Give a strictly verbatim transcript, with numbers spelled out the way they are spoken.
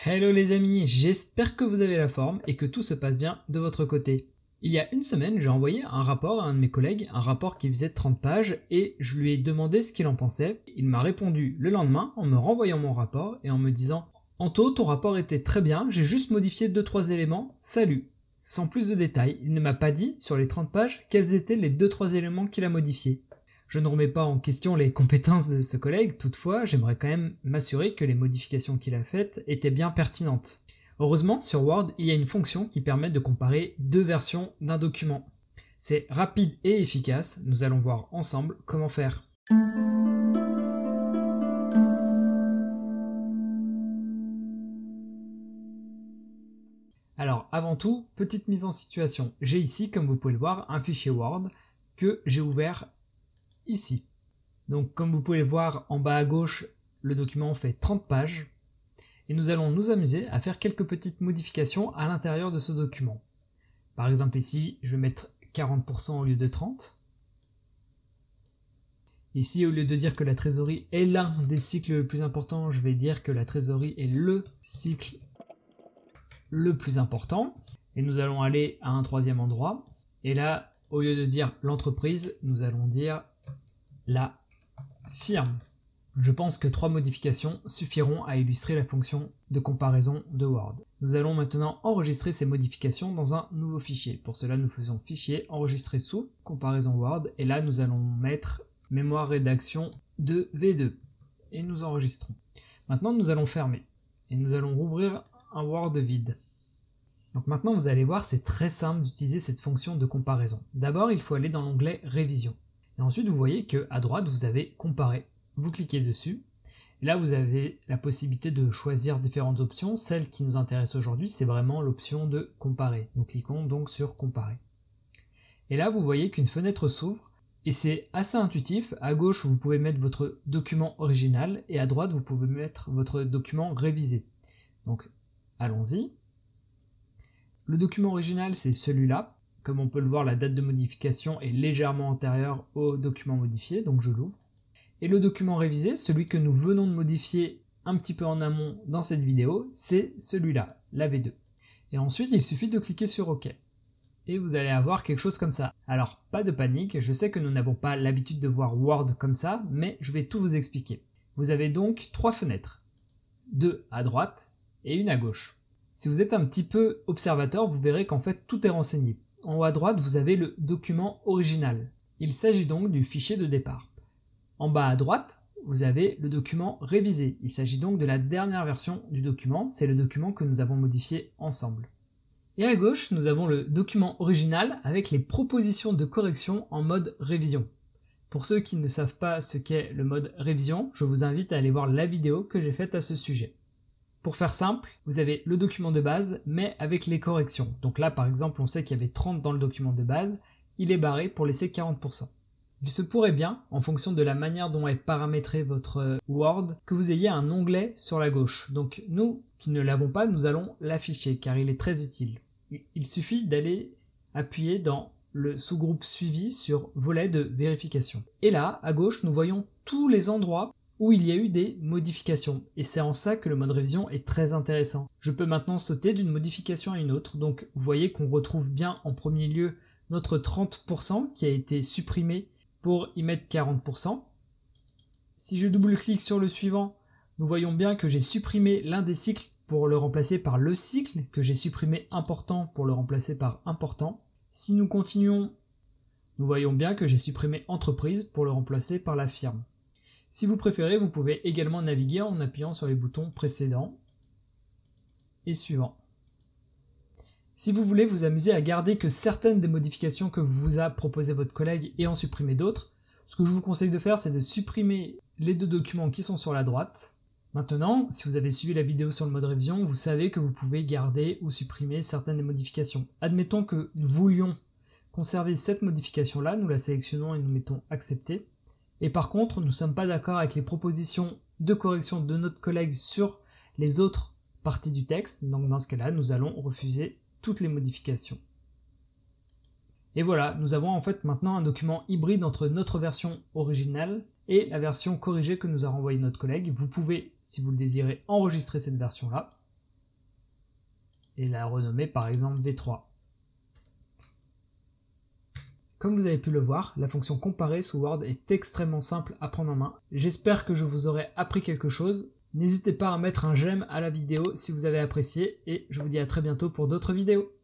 Hello les amis, j'espère que vous avez la forme et que tout se passe bien de votre côté. Il y a une semaine, j'ai envoyé un rapport à un de mes collègues, un rapport qui faisait trente pages, et je lui ai demandé ce qu'il en pensait. Il m'a répondu le lendemain en me renvoyant mon rapport et en me disant « Anto, ton rapport était très bien, j'ai juste modifié deux trois éléments, salut !» Sans plus de détails, il ne m'a pas dit, sur les trente pages, quels étaient les deux trois éléments qu'il a modifiés. Je ne remets pas en question les compétences de ce collègue, toutefois, j'aimerais quand même m'assurer que les modifications qu'il a faites étaient bien pertinentes. Heureusement, sur Word, il y a une fonction qui permet de comparer deux versions d'un document. C'est rapide et efficace, nous allons voir ensemble comment faire. Alors, avant tout, petite mise en situation. J'ai ici, comme vous pouvez le voir, un fichier Word que j'ai ouvert ici. Donc comme vous pouvez le voir en bas à gauche, le document fait trente pages et nous allons nous amuser à faire quelques petites modifications à l'intérieur de ce document. Par exemple ici, je vais mettre quarante pour cent au lieu de trente. Ici, au lieu de dire que la trésorerie est l'un des cycles les plus importants, je vais dire que la trésorerie est le cycle le plus important. Et nous allons aller à un troisième endroit. Et là, au lieu de dire l'entreprise, nous allons dire la firme. Je pense que trois modifications suffiront à illustrer la fonction de comparaison de Word. Nous allons maintenant enregistrer ces modifications dans un nouveau fichier. Pour cela, nous faisons fichier, enregistrer sous, comparaison Word, et là nous allons mettre mémoire rédaction de V deux. Et nous enregistrons. Maintenant nous allons fermer. Et nous allons rouvrir un Word vide. Donc maintenant vous allez voir, c'est très simple d'utiliser cette fonction de comparaison. D'abord, il faut aller dans l'onglet Révision. Et ensuite, vous voyez qu'à droite, vous avez Comparer. Vous cliquez dessus. Et là, vous avez la possibilité de choisir différentes options. Celle qui nous intéresse aujourd'hui, c'est vraiment l'option de Comparer. Nous cliquons donc sur Comparer. Et là, vous voyez qu'une fenêtre s'ouvre. Et c'est assez intuitif. À gauche, vous pouvez mettre votre document original. Et à droite, vous pouvez mettre votre document révisé. Donc, allons-y. Le document original, c'est celui-là. Comme on peut le voir, la date de modification est légèrement antérieure au document modifié, donc je l'ouvre. Et le document révisé, celui que nous venons de modifier un petit peu en amont dans cette vidéo, c'est celui-là, la V deux. Et ensuite, il suffit de cliquer sur OK. Et vous allez avoir quelque chose comme ça. Alors, pas de panique, je sais que nous n'avons pas l'habitude de voir Word comme ça, mais je vais tout vous expliquer. Vous avez donc trois fenêtres, deux à droite et une à gauche. Si vous êtes un petit peu observateur, vous verrez qu'en fait tout est renseigné. En haut à droite, vous avez le document original. Il s'agit donc du fichier de départ. En bas à droite, vous avez le document révisé. Il s'agit donc de la dernière version du document. C'est le document que nous avons modifié ensemble. Et à gauche, nous avons le document original avec les propositions de correction en mode révision. Pour ceux qui ne savent pas ce qu'est le mode révision, je vous invite à aller voir la vidéo que j'ai faite à ce sujet. Pour faire simple, vous avez le document de base, mais avec les corrections. Donc là, par exemple, on sait qu'il y avait trente dans le document de base, il est barré pour laisser quarante pour cent. Il se pourrait bien, en fonction de la manière dont est paramétré votre Word, que vous ayez un onglet sur la gauche. Donc nous, qui ne l'avons pas, nous allons l'afficher, car il est très utile. Il suffit d'aller appuyer dans le sous-groupe suivi sur volet de vérification. Et là, à gauche, nous voyons tous les endroits où il y a eu des modifications. Et c'est en ça que le mode révision est très intéressant. Je peux maintenant sauter d'une modification à une autre. Donc vous voyez qu'on retrouve bien en premier lieu notre trente pour cent qui a été supprimé pour y mettre quarante pour cent. Si je double-clique sur le suivant, nous voyons bien que j'ai supprimé l'un des cycles pour le remplacer par le cycle, que j'ai supprimé important pour le remplacer par important. Si nous continuons, nous voyons bien que j'ai supprimé entreprise pour le remplacer par la firme. Si vous préférez, vous pouvez également naviguer en appuyant sur les boutons précédents et suivants. Si vous voulez vous amuser à garder que certaines des modifications que vous a proposé votre collègue et en supprimer d'autres, ce que je vous conseille de faire, c'est de supprimer les deux documents qui sont sur la droite. Maintenant, si vous avez suivi la vidéo sur le mode révision, vous savez que vous pouvez garder ou supprimer certaines des modifications. Admettons que nous voulions conserver cette modification-là, nous la sélectionnons et nous mettons accepter. Et par contre, nous ne sommes pas d'accord avec les propositions de correction de notre collègue sur les autres parties du texte. Donc dans ce cas-là, nous allons refuser toutes les modifications. Et voilà, nous avons en fait maintenant un document hybride entre notre version originale et la version corrigée que nous a renvoyée notre collègue. Vous pouvez, si vous le désirez, enregistrer cette version-là. et la renommer par exemple V trois. Comme vous avez pu le voir, la fonction comparer sous Word est extrêmement simple à prendre en main. J'espère que je vous aurai appris quelque chose. N'hésitez pas à mettre un j'aime à la vidéo si vous avez apprécié et je vous dis à très bientôt pour d'autres vidéos.